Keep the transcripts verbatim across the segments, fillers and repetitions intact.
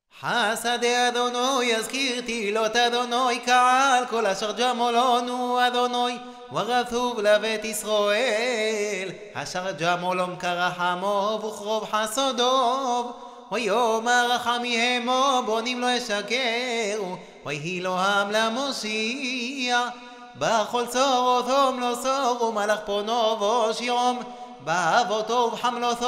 חסד אדוני יזכיר תהילות אדוני קהל כל אשר ג'מולנו אדוני ורצוב לבית ישראל אשר ג'מולום כרחמו וכרוב חסודו ויאמר רחמיהם בונים לא ישקרו ויהי לו עם למושיע בכל צורותום לא צורו מלך פונו ושירום באבותו ובחמלותו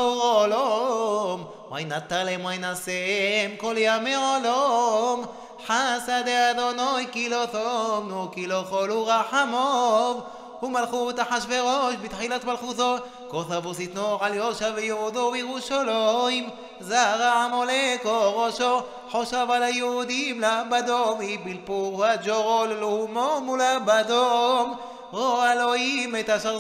עולם וינתן להם וינשם כל ימי עולם חסד אדוני כי לא תומנו כי לא חולו רחמוב ומלכות אחשוורוש בתחילת מלכותו כותב ושטנו על יושב ויהודו וירושלים זרע עמלקו ראשו חושב על היהודים לבדום בלפור הג'ורול לאומום ולבדום רואה אלוהים את אשר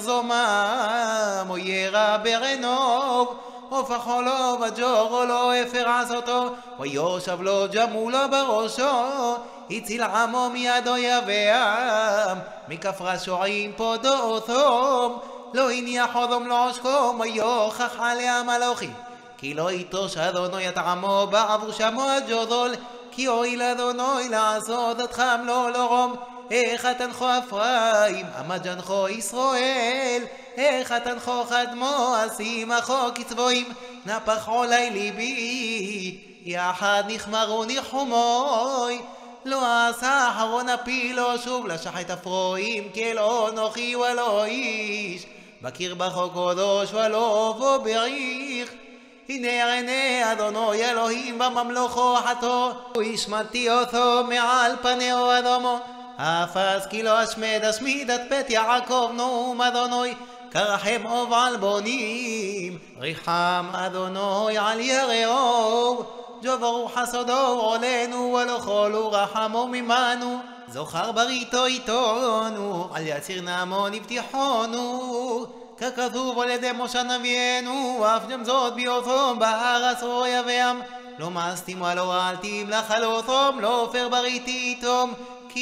זומם או ירא ברנוב ופחו לו וג'ורו לו אפר עשותו ויושב לו ג'מולו בראשו הציל עמו מיד אויביהם מכף רשעים פודותום לא הניח אדום לעושקו ויוכח עליה מלאכים כי לא יטוש אדוני את עמו בעבור שמו הג'ודול כי הואיל אדוני לעשות את חמלו לרום איך תנחו אפרים עמד ג'נחו ישראל איך תנחו חדמו אשימחו כצבועים נפח עולי ליבי יחד נחמרו ניחומוי לא עשה אחרון אפילו שוב לשחט אפרועים כי לא אנוכי ולא איש בקיר בחו קודש ולא בו בריך הנה עיני אדוני אלוהים בממלוכו חתו והשמדתי אותו מעל פניו אדומו אפס כי לא אשמד אשמיד את בית יעקב נאום אדוני כרחם אוב על בונים ריחם אדוני על יראו ג'וברו חסדו עולנו ולא חולו רחמו ממנו זוכר בריתו איתנו על יציר נעמון הבטיחונו ככתוב על ידי משה נביאנו אף גם זאת ביותום בארץ אויביהם לא מאסתים ולא רעלתים לחלותם לא עופר בריתי איתום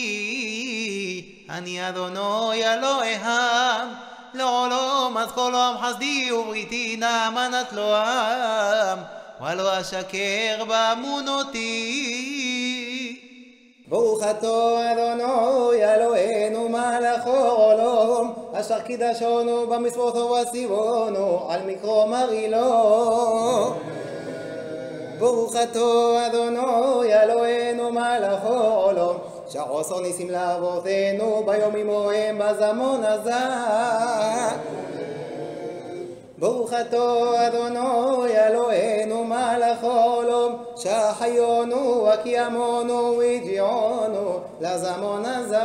כי אני אדוני אלוהיהם לעולם אז כל עולם חסדי ובריתי נאמנת לו עם ולא אשקר באמונותי ברוך אתה אדוני אלוהינו מלך העולם אשר קידשנו במצוותו וציוונו על מקרו מרעילו ברוך אתה אדוני אלוהינו מלך העולם שעושה ניסים לאבותינו ביומים ההם בזמון הזה ברוך אתה אדוני אלוהינו מלך העולם שהחיונו וקיימונו והגיעונו לזמון הזה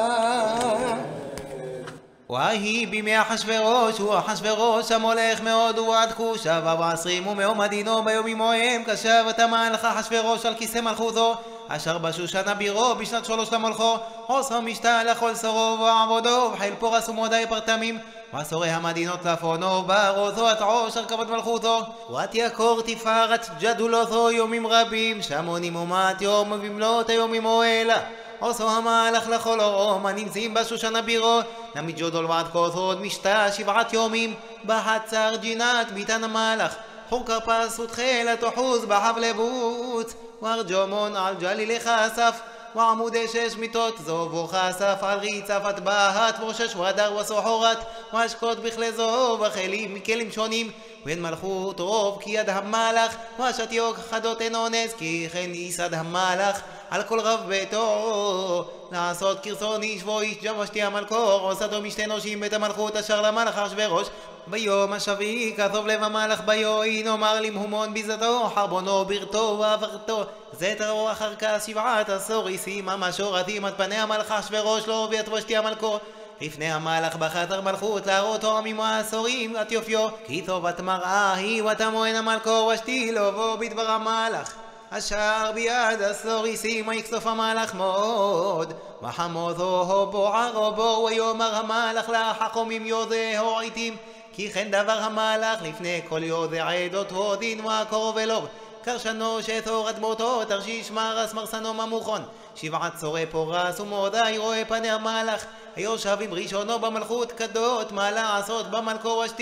ויהי בימי אחשוורוש הוא אחשוורוש המולך מאוד ועד כושה ועשרים ומאו מדינו ביומים ההם כשב את המלך אחשוורוש על כיסא מלכותו אשר בשושן הבירו בשנת שלוש למולכו עושה משתה לכל שרו ועבודו וחיל פורס ומודי פרטמים ועשורי המדינות לפונו בארוזו את עושר כבוד מלכותו ואת יקור תפארת ג'דולותו יומים רבים שמונים ומעט יום ובמלאת היומים אוהלה עושו המלך לכל אורום הנמצאים בשושן הבירו נמיד ג'ודול ועד כוסות משתה שבעת יומים בחצר ג'ינת ביתן המלך חור כרפס ותחילת וחוז בחבלי בוץ וארג'ומון על ג'לילי חסף ועמודי שש מיטות זוב וחסף על ריצף הטבעת ורשש ודר וסוחרת ואשקות בכלי זוב וכלים מכלים שונים ואין מלכות רוב כי יד המלך ושתיוק חדות אין אונס כי כן יסד המלך על כל רב ביתו לעשות כרצון איש ואיש ג'בשתי המלכור עושתו משתי נושים בית המלכות אשר למלך אחשוורוש ביום השביעי כתוב לב המלך ביועין אומר למהומון ביזתו חרבונו ברתו ועברתו זתרו אחר כך שבעת עשור ישים המשורתים עד פני המלך אחשוורוש לא ויתבשתי המלכור לפני המלך בחתר מלכות להראותו ממו העשורים את יופיו כי טובת מראה היא ותמוהן המלכור ושתי לו בו בדבר המלך אשר ביד עשור ישים ויקסוף המלך מאוד וחמותו בוער בו ויאמר המלך לחכמים יודעו עיתים כי כן דבר המלך לפני כל יודע עדות הודין והקרוב אלוב קרשנו שתור אדמותו תרשיש מרס מרסנו ממוכון שבעת צורי פורס ומודי רואה פני המלך היושב עם ראשונו במלכות כדות מה לעשות במלכו ושתי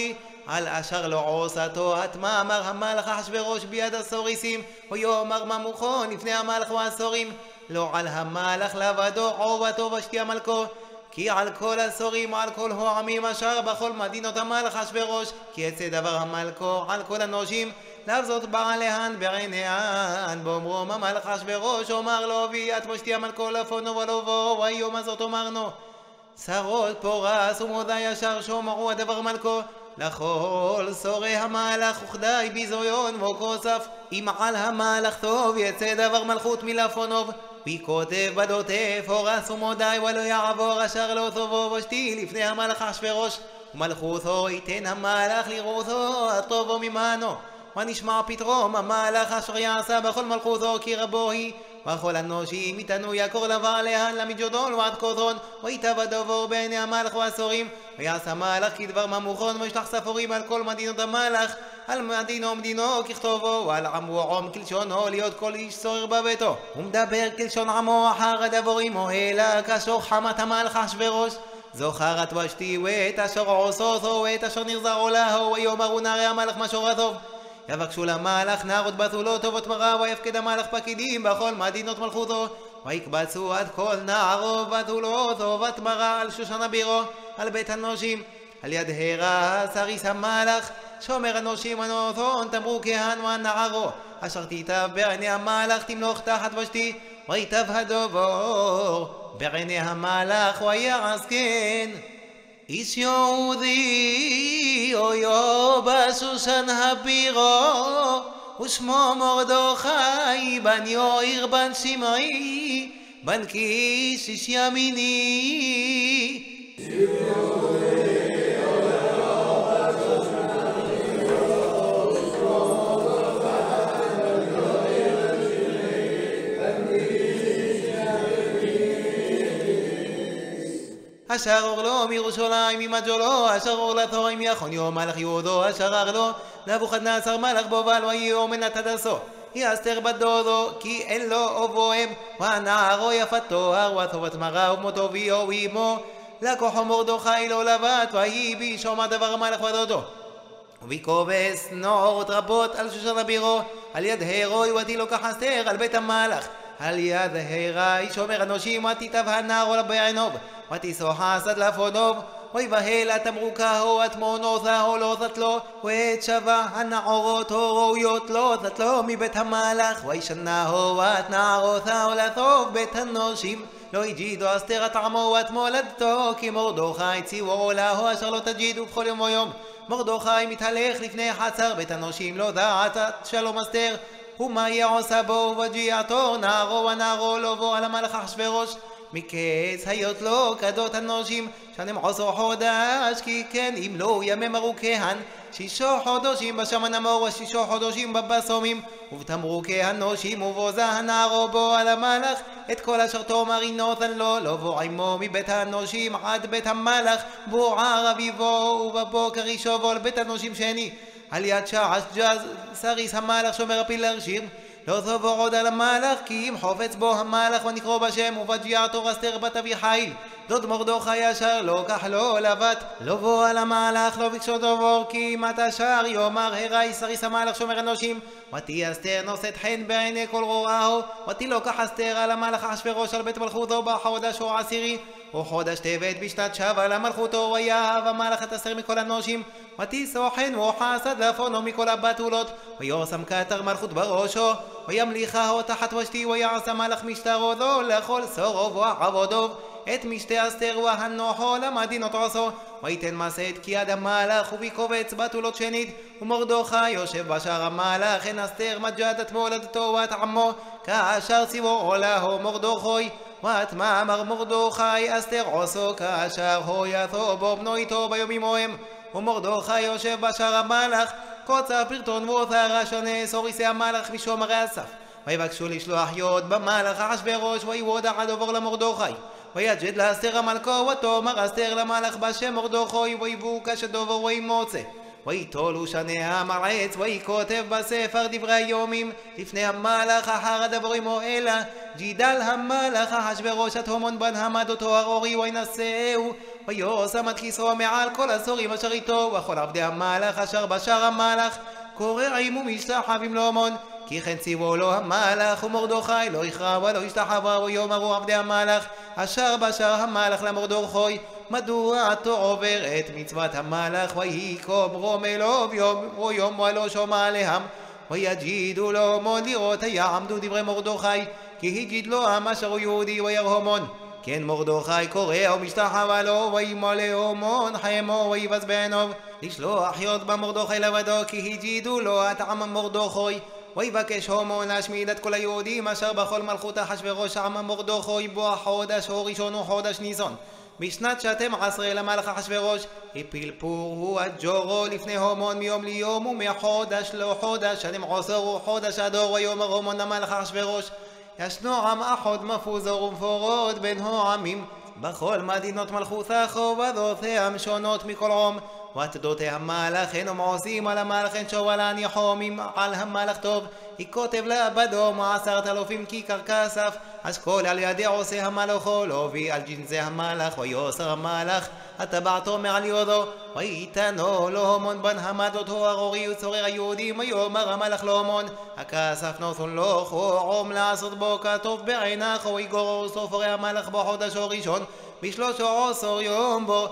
על אשר לא עושתו. התמה אמר המלך אחשוורוש ביד הסוריסים, ויאמר ממוכו לפני המלך והסורים, לא על המלך לבדו עובתו ושתי המלכו, כי על כל הסורים ועל כל העמים אשר בכל מדינות המלך אחשוורוש, כי יצא דבר המלכו על כל הנושים, לאו זאת בעליהן בעיניהן. באומרום המלך אחשוורוש אומר לו, ויית ושתי המלכו לפונו ולבוא, ויום הזאת אמרנו, שרות פורס ומודה ישר שומרו הדבר מלכו, לכל סורי המלך וכדי ביזיון וכוסף. אם על המלך טוב יצא דבר מלכות מלפונוב, וכותב בדוטף פורס ומודי ולא יעבור אשר לא טובו ושתי לפני המלך אחשוורוש, ומלכותו ייתן המלך לראותו הטובו ממנו. ונשמע פתרום המלך אשר יעשה בכל מלכותו כי רבו היא, וכל הנושים יתנו יקור לבעליהן למג'ודון ועד קודרון, ויטב דבור בעיני המלך והסורים. ויעש המלך כדבר ממוכון, וישלח ספורים על כל מדינות המלך, על מדינו מדינו ככתובו, ועל עמו עום כלשונו, להיות כל איש סורר בביתו ומדבר כלשון עמו אחר הדבורים אוהלה, כאשר חמת המלך אחשוורוש. זוכרת ושתי ואת אשר עושותו ואת אשר נרזרו להו, ויאמרו נערי המלך משורתו. יבקשו למלך נערות בתולות טובות מראה, ויפקד המלך פקידים בכל מדינות מלכותו, ויקבצו עד כל נערו בתולות טובות מראה על שושן הבירו, על בית הנושים. על יד הרע סריס המלך שומר הנושים ונותון תמרו כהן ונערו, אשר תיטב בעיני המלך תמלוך תחת ושתי, ויטב הדבור בעיני המלך ויעש כן. איש יהודי אויו בשושן הבירו, ושמו מרדכי בן יאיר בן שמעי בן קיש איש ימיני. אשר אורלו מירושלים ממג'ולו, אשר אורלתו עם יכוניו מלך יהודו, אשר ארלו נבוכדנצר מלך בובל ויאמן את הדסו, היא אסתר בת דודו כי אין לו אובוהם, ונערו יפת תואר וטובת מראה ומותו ויהו עמו, לקוחו מרדכי לא לבט, ויהי בישום הדבר המלך ודודו. ויקובס נורות רבות על שושן הבירו, על יד הרוי ותילוקח אסתר על בית המלך, על יד הרי שומר הנושים ותיטב הנער לבעינוב, ותיסו חסד לפונוב, ויבהל התמרוקהו התמונותהו לא תתלו, ואת שווה הנערות הראויות לא תתלו מבית המלך, וישנהו ואת נערותהו לטוב בית הנושים, לא יג'ידו אסתר טעמו ואת מולדתו, כי מרדכי ציוו להו אשר לא תג'ידו בכל יום ויום. מרדכי מתהלך לפני חצר בית הנושים, לא דעת שלום אסתר, ומה יעשה בו וג'יעתו נערו ונערו לא בו על המלך אחשוורוש, מקץ היות לו כדות הנושים שנים עשו חודש, כי כן אם לא ימי מרוקהן שישו חודשים בשמן המור ושישו חודשים בבסומים, ובתמרוקי הנושים ובוזה הנערו בו על המלך את כל אשר תאמר נותן לו, לא בו עמו מבית הנושים עד בית המלך בוער אביבו, ובבוקר ישובו לבית הנושים שני על יד שעש ג'ז סריס המלך שומר הפילר שיר, לא תבוא עוד על המלך כי אם חופץ בו המלך ונקרוא בשם, ובג'יעתו אסתר בת אביחיל דוד מרדכי ישר לא קח לו לבת, לא בוא על המלך לא ביקשו דבור, כי אם אתה שר יאמר הרי סריס המלך שומר הנושים, ותהי אסתר נושאת חן בעיני כל רואהו, ותילוקח אסתר על המלך אחשוורוש על בית מלכותו בחודש או עשירי וחודש טבת בשנת שבה למלכותו, ויאהב המלך את אסתר מכל הנושים, ותיסו חן וחסד לפונו מכל הבתולות, ויושם כתר מלכות בראשו, וימליכהו תחת ושתי, ויעש המלך משטרו לו לכל סורוב ועבודו, את משתה אסתר והנוחו למדינות עשו, ויתן מעשה את כיד המלך ובקובץ בתולות שנית, ומרדכי יושב בשער המלך, אין אסתר מג'דת מולדתו ואת עמו, כאשר ציוו להו מרדכי, ואת מאמר מרדכי אסתר עשו כאשר הויתו בו בנו איתו ביומים ההם, ומרדכי יושב בשער המלך, קוצר פרטון ואותרה שונה סוריסי המלך משומרי הסף, ויבקשו לשלוח יוד במלך אחשוורוש, ויוודע הדובר למרדכי, ויג'ד לאסתר המלכו, ותאמר אסתר למלך בשם מרדכי, ויבוקש הדובר וימוצא, ויתולו שני המרץ, ויקוטב בספר דברי היומים לפני המלך אחר הדבורים אוהלה, ג'ידל המלך אחשוורוש את הומון בן המד אותו ארורי, וינשאהו ויושם את כיסאו מעל כל השרים אשר איתו, וכל עבדי המלך אשר בשער המלך קורעים ומשתחווים לו המון. כי כן ציוו לו המלך ומרדכי לא יכרע ולא ישתחווה, ויאמרו עבדי המלך אשר בשער המלך למרדכי מדוע אתה עובר את מצוות המלך? ויקום רומל ביום ויום ולא שומע עליהם. ויגידו לו המון לראות יעמדו דברי מרדכי, כי הגיד לו עם אשר הוא יהודי וירהמון. כן מרדכי קורא ומשתחווה לו, וימלא המון חמו ויבז בעיניו לשלוח יוד במרדכי לבדו, כי הגידו לו את עם מרדכי. ויבקש המון להשמיד את כל היהודים אשר בכל מלכות אחשוורוש עם מרדכי בו החודש הראשון וחודש ניסן בשנת שתים עשרה למלך אחשוורוש. הפיל פור הוא הג'ורו לפני המון מיום ליום ומחודש לחודש שנים עשר וחודש הדור. ויאמר המון למלך אחשוורוש ישנו עם אחד מפוזר ומפורד בין העמים בכל מדינות מלכותך, ובדותיהם שונות מכל עם. ותדותי המלך אינם עושים על המלך אין שואלן יחומים על המלך טוב. יכותב לעבדו מעשרת אלפים כיכר כסף אשכול על ידי עושה המלכו להביא על ג'נזי המלך. ויוסר המלך הטבעתו מעל יודו ויתנו לו המון בן המדותו ארורי וצורר היהודים. ויאמר המלך לו המון הכסף נותן לו חום לעשות בו כטוב בעינך. ויגורר סופרי המלך בחודש הראשון בשלוש עשר יום בו.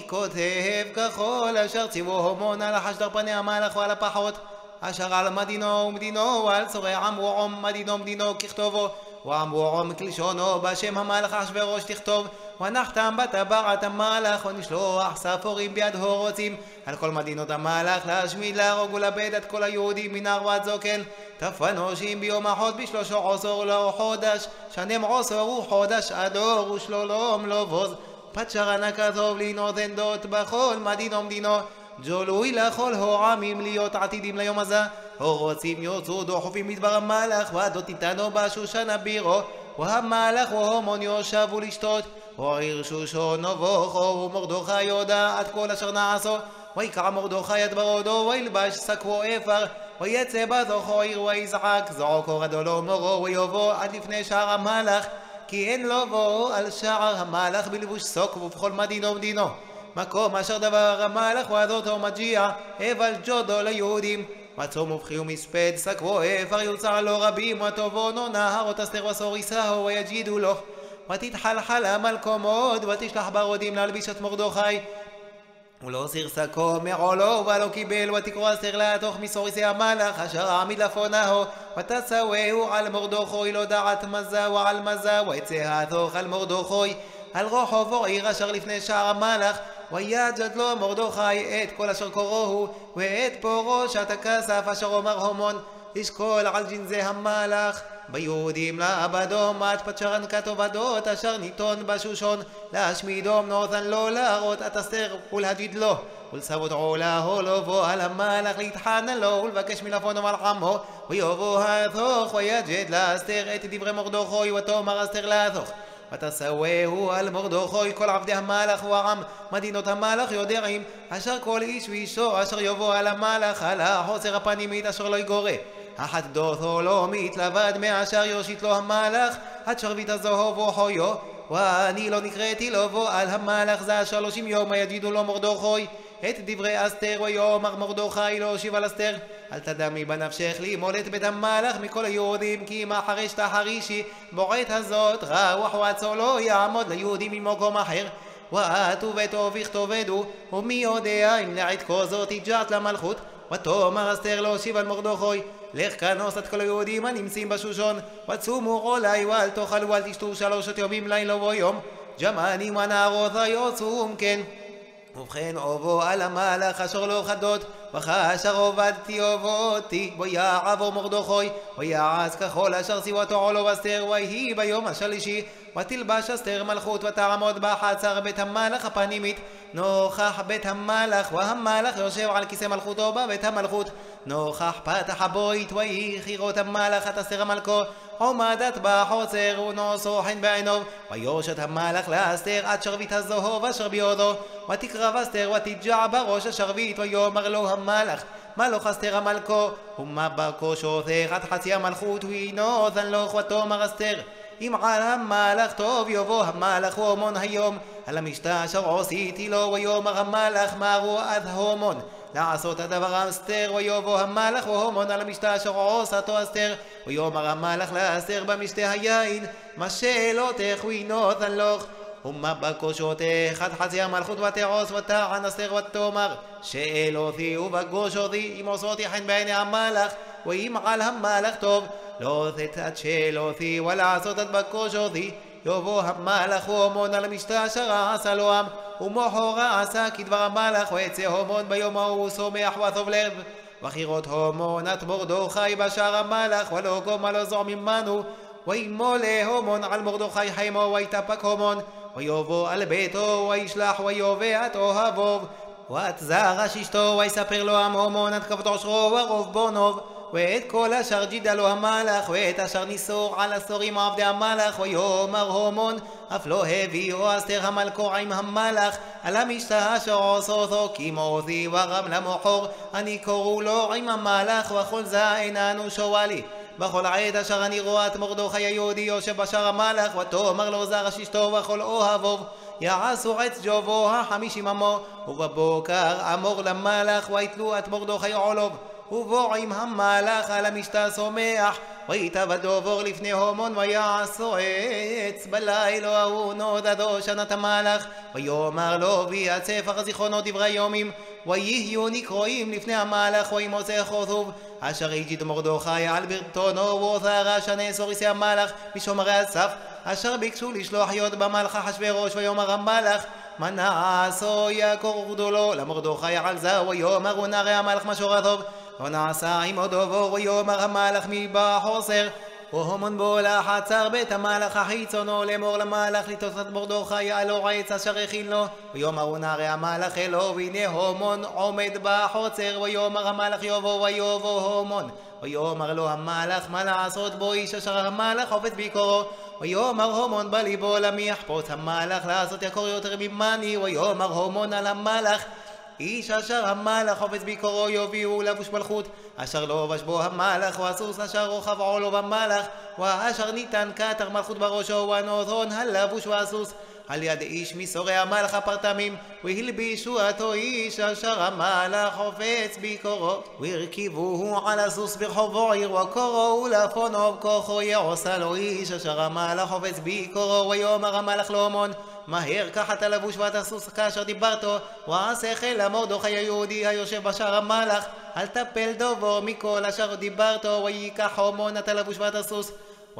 וכותב ככל אשר ציוו המון על החשדר פני המלך ועל הפחות אשר על מדינו ומדינו ועל צורי עם ועם מדינו ומדינו ככתובו ועם ועם כלשונו בשם המלך אחשוורוש תכתוב. ונחתם בטבעת המלך ונשלוח ספורים ביד הורוצים על כל מדינות המלך להשמיד להרוג ולאבד את כל היהודים מנער ועד זקן. תפנושים ביום אחד בשלוש עשר לחודש שנים עשר וחודש אדור ושלום לא בוז. פתשרנה כתוב לנותן דות בכל מדינו ומדינו ג'ולוי לכל העמים להיות עתידים ליום הזה. הרוצים יוצאו דוחפים מדבר המלך והדות איתנו בשושן הבירו. והמלך והמון יושבו לשתות ועיר שושון נבוכו ומרדכי יודע את כל אשר נעשו. ויקרא מרדכי את ברודו וילבש שקו אפר ויצא בתוכו עיר ויזעק זעקו גדולו מורו ויבוא עד לפני שער המלך, כי אין לבוא על שער המלך בלבוש שוק ובכל מדינו ומדינו מקום אשר דבר המלך ועדותו מגיע אבל ג'ודו ליהודים. מצום ובכי ומספד סקבו אפר יוצר לו רבים וטובונו נהרות אסתר וסוריסהו ויגידו לו ותתחלחל המלכו מאוד ותשלח ברודים להלביש את מרדכי. ולא סרסקו מעולו ולא קיבל ותקרוא אסתר לתוך מסוריסי המלך אשר עמיד לפונו ותצווהו על מרדכי לא דעת מזה ועל מזה ויצא התוך על מרדכי על רחובו עיר אשר לפני שער המלך. ויג'ד לו מרדכי את כל אשר קורוהו ואת פורשת הכסף אשר אומר המון לשקול על ג'נזי המלך ביהודים לעבדו מת פתשרן כתוב עדות אשר ניתון בשושון להשמידום נותן לו להראות את אסתר ולהגיד לו ולסבות עולהו לבוא על המלך להתחנן לו ולבקש מלפונו על עמו. ויבוא התוך ויג'ד לאסתר את דברי מרדכי ותאמר אסתר לתוך ותסווהו על מרדכי כל עבדי המלך ועם מדינות המלך יודעים אשר כל איש ואישו אשר יבוא על המלך על החוסר הפנימית אשר לא יגורה אחת דותו לא מתלבד מאשר יושיט לו המלך עד שרביט הזהוב וחיו. ואני לא נקראתי לבוא על המלך זה שלושים יום. ויגידו לו מרדכי את דברי אסתר ויאמר מרדכי להושיב על אסתר אל תדמי בנפשך למולט בית המלך מכל היהודים כי אם אחרי שתחרישי בעת הזאת רוח ועצו לא יעמוד ליהודים ממקום אחר. ואתו וטוב יכתובדו ומי יודע אם לעת כזאת הגעת למלכות. ותאמר אסתר להושיב על מרדכי לך כנוס את כל היהודים הנמצאים בשושון וצומו עולי ואל תאכלו ואל תשתו שלושת ימים לילה ויום ג'מנים ונערות היוצאום כן. ובכן אובו על המלך אשר לא חדות וכאשר עובדתי עובדתי ויעבור מרדכי ויעש ככל אשר ציוותו עולו אסתר. ויהי ביום השלישי ותלבש אסתר מלכות ותעמוד בחצר בית המלך הפנימית נוכח בית המלך והמלך יושב על כיסא מלכותו בבית המלכות נוכח פתח הבית. ויהי חירות המלך את אסתר המלכו עומדת בחוצר ונושא חן בעיניו. ויושת המלך לאסתר עד שרביט הזהוב אשר בידו ותקרב אסתר ותיגע בראש השרביט. ויאמר לו המלך מלוך אסתר המלכו ומה בכושותך עד חצי המלכות ונותן לו. ותאמר אסתר אם על המלאך טוב יבוא המלאך הומון היום על המשתה אשר עשיתי לו ויאמר המלאך מרו עד הומון לעשות הדבר אסתר ויבוא המלאך והומון על המשתה אשר עשתו אסתר ויאמר המלאך לאסתר במשתה היין מה שאלותך וינותן לך ומה בקושותך עד חצי המלכות ותעוש ותען אסתר ותאמר שאלותי ובקושותי אם עשותי חן בעיני המלאך ואם על המלאך טוב לא תצאת שאלותי ולעשות את בקושותי יבוא המלאך הומון על המשתה אשר עשה לו עם ומחורה עשה כדבר המלאך ויצא הומון ביום ההוא שמח וטוב לב וחירות הומון את מרדכי בשער המלאך ולא קומה לא זו ממנו וימולא הומון על מרדכי חיימו ויתאפק הומון ויבוא על ביתו וישלח ויובא את אוהבו ואת זרש אשתו ויספר לו עם הומון את כבוד עושרו ורוב בונוב ואת כל אשר ג'ידה לו המלאך ואת אשר ניסור על עשורים עבדי המלאך ויאמר הומון אף לא הביאו אסתר המלכו עם המלאך על המשתה אשר עשותו כי מותי ורם למחור אני קוראו לו עם המלאך וכל זה איננו שואלי בכל עת אשר אני רואה את מרדכי היהודי יושב בשער המלאך ותאמר לו זרש אשתו וכל אוהבו יעשו עץ ג'ובו החמישים עמו ובבוקר אמור למלאך ויתלו את מרדכי עולוב ובוא עם המלאך על המשתה שמח ויתאבד דובור לפני הומון ויעשו עץ בלילה ההוא נודדו שנת המלאך ויאמר לו ויהיה ספר זיכרונות דברי יומים ויהיו נקרואים לפני המלאך וימוצא חוטוב אשר הגיד מרדכי על ברטונו ותרש הנאסור איסי המלאך משומרי הסף אשר ביקשו לשלוח יוד במלך אחשוורוש ויאמר המלאך מה נעשו יקור גדולו למרדכי על זה ויאמר ונראה המלאך משורתו ונעשה עמו דובור ויאמר המלאך מבא חוסר והומון בו לחצר בית המלאך החיצונו לאמור למלאך לתפוס את מרדכי על עץ אשר הכין לו ויאמר ונראה המלאך אלו והנה הומון עומד בחוצר ויאמר המלאך יבוא ויבוא הומון ויאמר לו המלאך מה לעשות בו איש אשר המלאך חופץ ביקורו ויאמר הומון בליבו למי יחפוץ המלאך לעשות יקור יותר ממני ויאמר הומון על המלאך איש אשר המלאך חופץ ביקורו יביאו לבוש מלכות אשר לא לבש בו המלאך והסוס אשר רוכב עולו במלאך ואשר ניתן כתר מלכות בראשו ונותן הלבוש והסוס על יד איש מסורי המלאך הפרטמים והלבישו אותו איש אשר המלאך חופץ ביקורו והרכיבוהו על הסוס ברחובו עיר וקוראו לפונו כוחו יעשה לו איש אשר המלאך חופץ ביקורו ויאמר המלאך להומון מהר קח את הלבוש ואת הסוס כאשר דיברתו ועשה חיל למרדכי היהודי היושב בשער המלאך אל תפל דובור מכל אשר דיברתו ויקח הומון את הלבוש ואת הסוס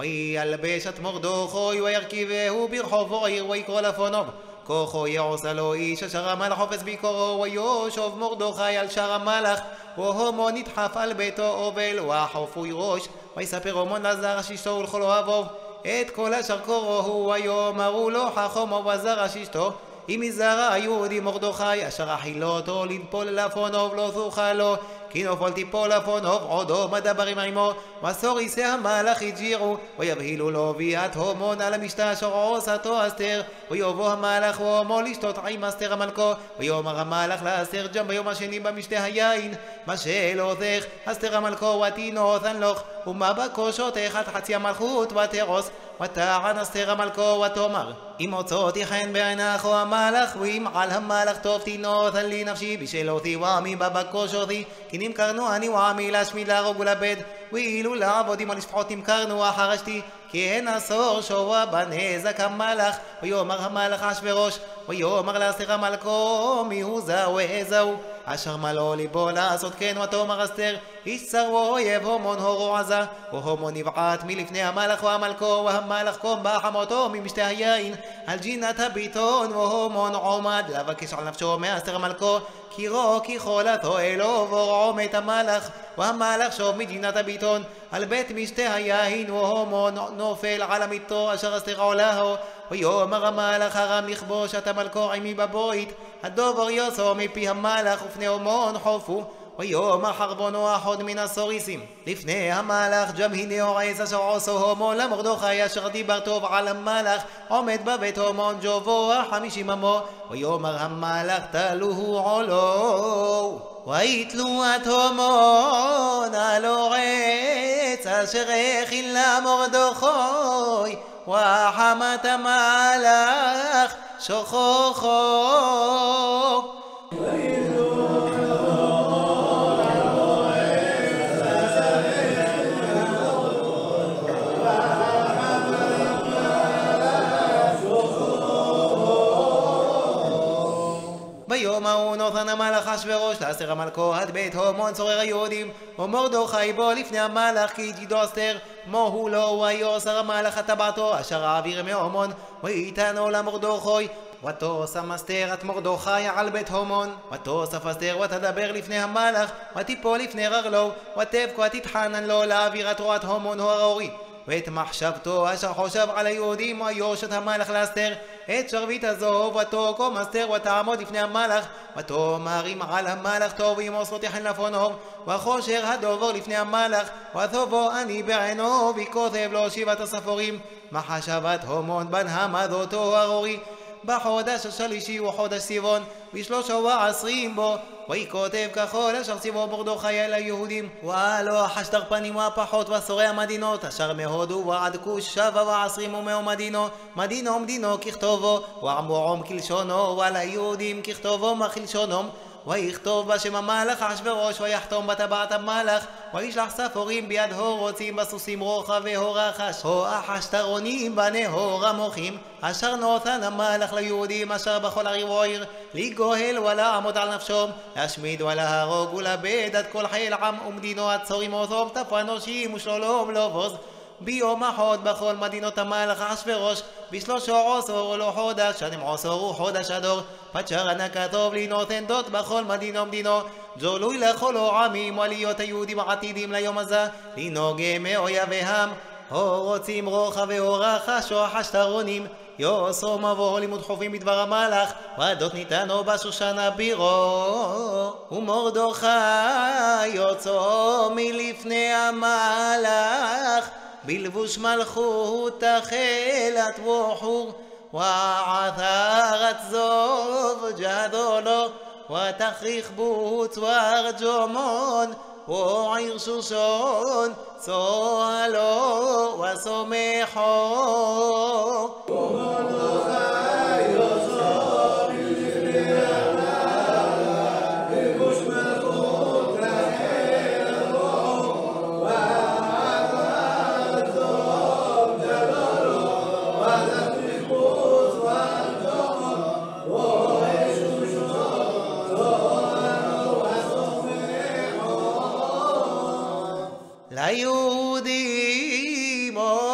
וילבש את מרדכי וירכיבהו ברחובו עיר ויקרא לפונו כוחו יעשה לו איש אשר המלאך חופץ ביקורו ויושב מרדכי על שער המלאך והומון נדחף על ביתו אובל וחפוי ראש ויספר הומון לזרש אשתו ולכל אוהבו את כל אשר קוראו ויאמרו לו חכמו וזרש אשתו אם יזרע היהודי מרדכי אשר החילו אותו לנפול לפונו לא תוכל לו כי נפול תיפול לפונו עודו מדברים עמו מסור איסי המלאך יג'ירו ויבהילו לו ויאת הומון על המשתה אשר עשתו אסתר ויבוא המלאך והומו לשתות עם אסתר המלכו ויאמר המלאך לאסתר גם ביום השני במשתה היין מה שאלותך אסתר המלכו ותינותן לך ומה בקושותך עד חצי המלכות ותרוס ותען אסתר המלכו ותאמר אם מוצאתי חן בעינך או המלאך ואם על המלאך טוב תינותן לי נפשי בשאלותי ועמי בבקושותי כי נמכרנו אני ועמי להשמיד להרוג ולאבד ואילו לעבוד עם הלשפחות נמכרנו וחרשתי כי אין עשור שורה בנזק המלאך ויאמר המלאך אחשוורוש ויאמר לאסתר המלכו מיהו זהו איזהו אשר מלא ליבו לעשות כן ותאמר אסתר איש צר ואויב הומון הורו עזה והומון נבעט מלפני המלאך והמלכו והמלאך קום בחמותו ממשתה היין על ג'ינת הביטון והומון עומד לבקש על נפשו מאסתר המלכו כי רו כי חולתו אלו ורעום את המלאך והמלאך שוב מג'ינת הביטון על בית משתה היין והומון נופל על המיטו אשר אסתר עולהו ויאמר המלאך הרם לכבוש את המלכו עמי בבית הדובר יוצא מפי המלאך ופני הומון חופו ויאמר חרבונו אחד מן הסוריסים לפני המלאך גם הנה עץ אשר עשו הומון למרדכי אשר דיברתו על המלאך עומד בבית הומון ג'ובו חמישים עמו ויאמר המלאך תלוהו עולו ויתלו את הומון על עץ אשר הכין למרדכי וחמת המלאך שוכחו. ביום ההוא נתן המלאך אחשוורוש לאסתר המלכו עד בית המן צורר היהודים, ומרדכי בא לפני המלאך כי ידידו אסתר, מהו לו ויוסר המלאך הטבעתו אשר העביר מהמן, ויתנו למרדכי. ותוסם אסתר את מרדכי על בית המן, ותוסף אסתר ותדבר לפני המלאך, ותיפול לפני רגלו, ותבכה ותתחנן לו להעביר את תורת המן ההרורי. ואת מחשבתו אשר חושב על היהודים ויושת המלאך לאסתר את שרביט הזהב, ותקום אסתר ותעמוד לפני המלאך, ותאמר אם על המלאך טוב אם עושות יחן לפונו, וחושר הדובר לפני המלאך, ותבוא אני בעינו וכותב לו שבעת הספורים. מחשבת המן בן המדותו הרורי בחודש השלישי וחודש סיוון בשלושה ועשרים בו, ויכותב ככל אשר ציוו מרדכי אל היהודים. והלא חשדר פנים והפחות ושרי המדינות אשר מהודו ועד כוש שבע ועשרים ומאו מדינו, מדינו מדינו ככתובו ועמורם כלשונו, ועל היהודים ככתובו כלשונם. ויכתוב בשם המלאך אחשוורוש ויחתום בטבעת המלאך, וישלח ספורים ביד הרוצים בסוסים רוחה והורחש הו אחשתרונים בני הור המוחים, אשר נתן המלאך ליהודים אשר בכל עיר ועיר לגואל ולעמוד על נפשם, להשמיד ולהרוג ולאבד את כל חיל עם ומדינו הצורים אותם תפנושים ושלום לבוז. ביום אחד בכל מדינות המלאך אחשוורוש בשלושה עשר לחודש שנים עשר וחודש אדור, פצ'רנה כתוב לי נותן דות בכל מדינו מדינו, ג'ולוי לכל העמים ולהיות היהודים העתידים ליום הזה לנהוג מאויביהם, רוצים רוחה והורחש אחשתרונים יעשו מבוא לימוד חופים בדבר המלאך, ודות ניתנו בשושן הבירו. ומרדכי יוצא מלפני המלאך בלבוש מלכות תחילת וחור, ועתרת זוב ג'דולו ותכריך בוץ וארג'מון, ועיר שושון צועלו וסומחו. ליהודים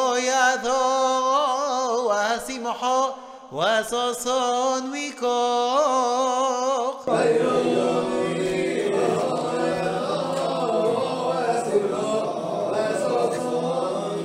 אויתו ושמחו וששון וכוח, ליהודים אויתו ושמחו וששון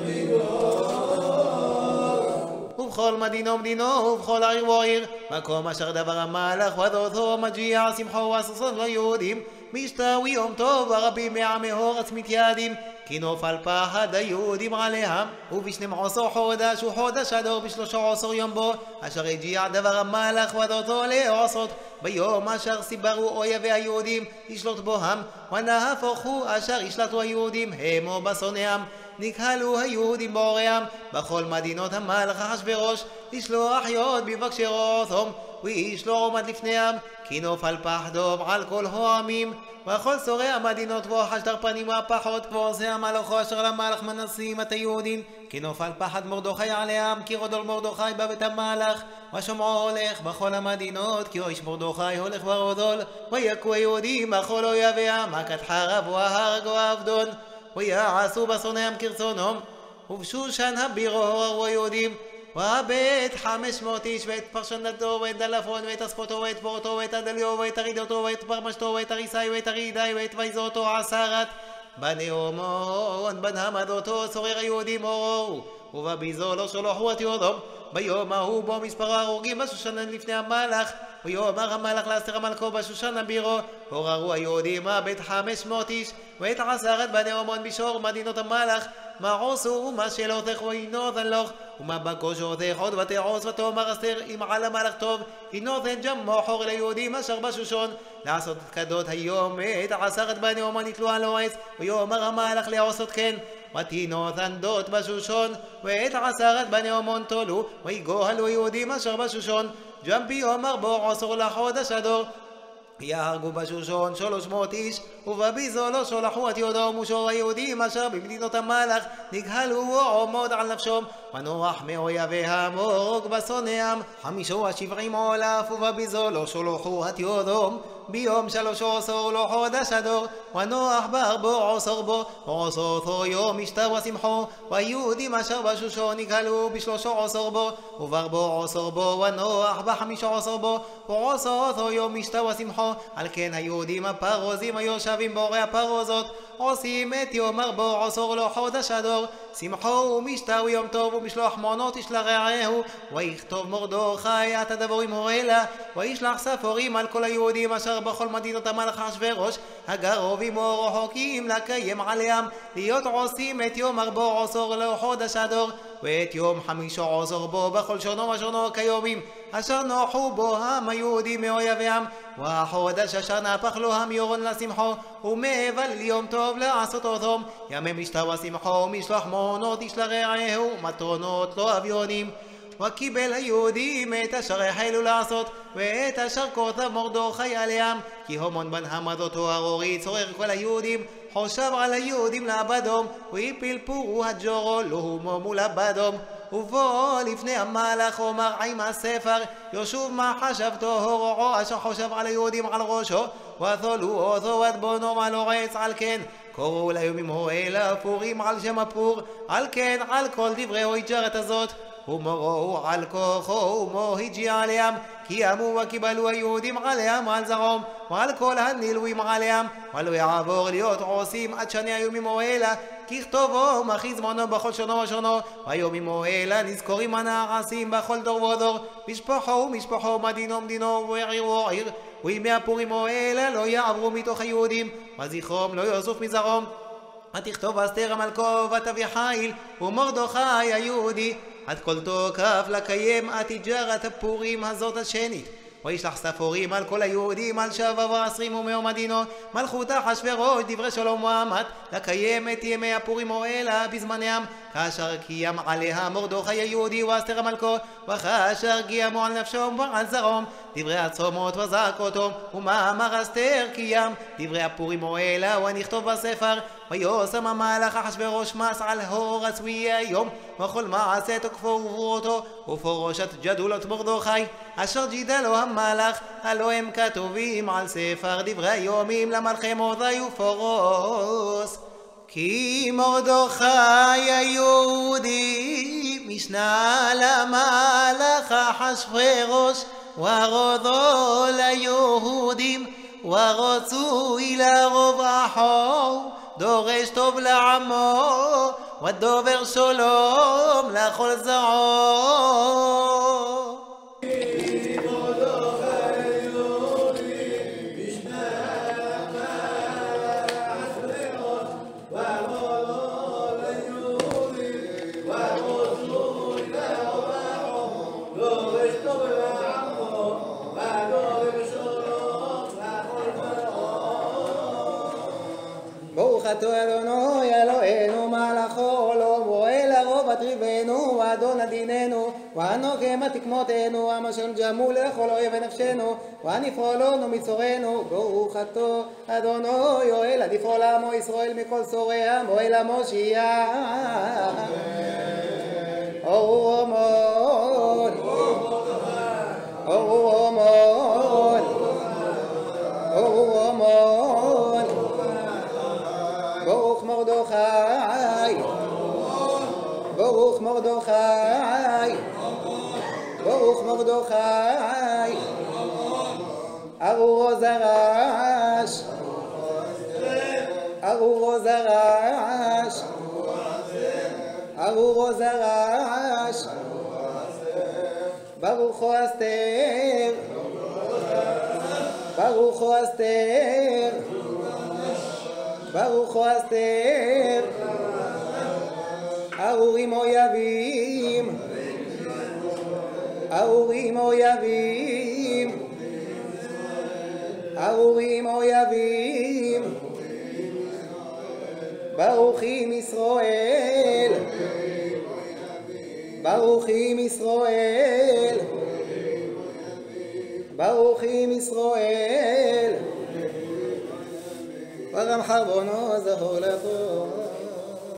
וכוח. ובכל מדינו מדינו ובכל עיר ועיר מקום אשר דבר המלאך ודותו מגיע שמחו וששון ליהודים, משתווי יום טוב ורבים מעמי ארץ מתיידים, כי נופל פחד היהודים עליהם. ובשנים עשר חודש וחודש אדור בשלושה עשר יום בו אשר הגיע דבר המלאך ודותו לעשות, ביום אשר סיברו אויבי היהודים לשלוט בוהם, ונהפכו אשר ישלטו היהודים המו בשונאיהם. נקהלו היהודים בעוריהם בכל מדינות המלאך אחשוורוש לשלוח יוד מבקשי רעותם, ואיש לא עומד לפניהם, כי נופל פחדו על כל העמים. וכל שרי המדינות וחשדר פנים והפחות ועושה המלאכו אשר למלאך מנסים את היהודים, כי נופל פחד מרדכי עליהם, כי גדול מרדכי בבית המלאך, ושמעו הולך בכל המדינות, כי איש מרדכי הולך וגדול. ויכו היהודים בכל אויביהם מכת חרב והרג ואבדון, ויעשו בשונאיהם כרצונם. ובשושן הבירו הוררו היהודים ובית חמש מאות איש, ואת פרשנתו ואת דלפון ואת אספותו ואת פורתו ואת הדליו ואת הרידותו ואת פרמשתו ואת הריסאי ואת הרידאי ואת ויזותו עשרת בני הומון בן המדותו צורר היהודים אורו, ובביזו לא שלוחו את יהודם. ביום ההוא בו מספר ההרוגים בשושן לפני המלאך, ויאמר המלאך לאסתר המלכו בשושן הבירו, הוררו היהודים בית חמש מאות איש ואת עשרת בני הומון בשור מדינות המלאך. מה עושו ומה שאלותך ואינותן לך, ומה בקושותך עוד ותעוש. ותאמר אסתר אם על המלאך טוב אינותן ג'מו חור ליהודים אשר בשושן לעשות כדות היום את עשרת בני הומון נתלו על העץ. ויאמר המלאך לעשות כן, ותינות ענדות בשושון, ואת עשרת בני עמון תולו, ויגוהלו יהודים אשר בשושון. גם ביום ארבע עשור לחודש אדור יהרגו בשושון שלוש מאות איש, ובביזולו שלחו את יודום ושור היהודים אשר במדינות המלך נגהלו ועומוד על נפשום, ונוח מאויביהם הורג בשונאיהם חמישו השבעים אלף, ובביזולו שלחו את יודום ביום שלוש עשור לחודש אדור, ונוח בארבע עשור בו ועשותו יום אשתר ושמחו, והיהודים אשר בשושון נגהלו בשלוש עשור בו, ובארבע עשור בו, ונוח בחמיש עשור בו ועשותו יום אשתר ושמחו. על כן היהודים הפרוזים היושבים באורי הפרוזות עושים את יום ארבע עשור לחודש אדור שמחו ומשתה ויום טוב, ומשלוח מנות ישלח רעהו, ויכתוב מרדכי את הדבורים הורלה, וישלח ספורים על כל היהודים אשר בכל מדינות המלך אחשוורוש הגרובים ורחוקים לקיים עליהם, להיות עושים את יום ארבע עשור לחודש אדור, ואת יום חמיש עשור בו בכל שונו ושונו כיומים אשר נוחו בו הם היהודים מאויביהם, והחודש אשר נהפך לו המיורון לשמחו, ומאבל יום טוב לעשות אותם ימי משתה ושמחו, ומשלוח מנות ישלח רעהו, מתנות לא אביונים. וקיבל היהודים את אשר החלו לעשות, ואת אשר כותב מרדכי עליהם, כי המון בן המדותו הרורי צורר כל היהודים, חושב על היהודים לאבדום, ויפיל פורו הג'ורו לא הומו מול אבדום. ובוא לפני המלך אומר עם הספר, ישוב מה חשבתו הורעו אשר חושב על היהודים על ראשו, ותולו אותו עד בונו על אורץ. על כן קוראו ליומים הואלה פורים על שם הפור, על כן על כל דברי ההיג'רת הזאת ומורו על כוחו ומו הגיע עליהם, כי עמו וקיבלו היהודים עליהם על זרום, ועל כל הנילויים עליהם, ולא יעבור להיות עושים עד שני היומים הואלה, כי כתובו מכי זמנו בכל שונו ושונו, והיומים הואלה נזכורים הנעשים בכל דור ודור, משפחו ומשפחו מדינו מדינו ועיר ועיר, וימי הפורים הואלה לא יעברו מתוך היהודים, וזכרום לא יוסוף מזרום. ותכתוב אסתר המלכו ותביא חיל ומרדכי היהודי עד כל תוקף לקיים התיג'רת הפורים הזאת השנית, וישלח ספורים על כל היהודים על שבע ועשרים ומאו מדינו, מלכות אחשוורוש דברי שלום ואמת לקיים את ימי הפורים הואלה בזמנם, כאשר קיים עליה מרדכי היהודי ואסתר המלכו, וכאשר קיימו על נפשו ועל זרום דברי הצומות וזעקותו, ומאמר אסתר קיים דברי הפורים הואלה ונכתוב בספר. ויושם המלך אחשוורוש מס על הור הצבי היום וכל מעשה תוקפו ובורותו ופורשת ג'דולות מרדכי אשר ג'ידלו המלך, הלא הם כתובים על ספר דברי היומים למלכי מרדכי ופרוס. כי מרדכי היהודי משנה למלך אחשוורוש, ורודו ליהודים ורצוי לרוב אחו, דורש טוב לעמו ודובר שלום לכל זרעו. ברוך אתה אדוני אלוהינו מלך העולם, רואה לרוב אטריבנו ואדון עדיננו, ואנוכם תקמותינו המשל ג'מו לכל אויב נפשנו, ונפרולנו מצורנו. ברוך אתה אדוני יואל עדיף עולמו ישראל מכל צוריה, מועל המושיע אור המון אור המון אור המון. ברוך מרדכי ברוך מרדכי ברוך מרדכי ארורו זרש ארורו זרש ארורו זרש. ברוכו אסתר ברוכו אסתר ברוכו אסתר. ארורים אויבים ארורים אויבים ארורים אויבים. ברוכים ישראל ברוכים ישראל, ברוכים ישראל, וגם חרבונו זכור לטוב.